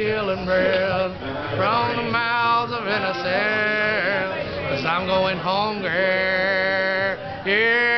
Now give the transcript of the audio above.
stealing bread from the mouths of innocence. 'Cause I'm going home, girl. Yeah.